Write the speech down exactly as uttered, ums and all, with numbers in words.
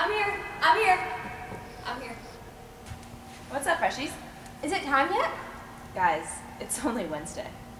I'm here. I'm here. I'm here. What's up, freshies? Is it time yet? Guys, it's only Wednesday.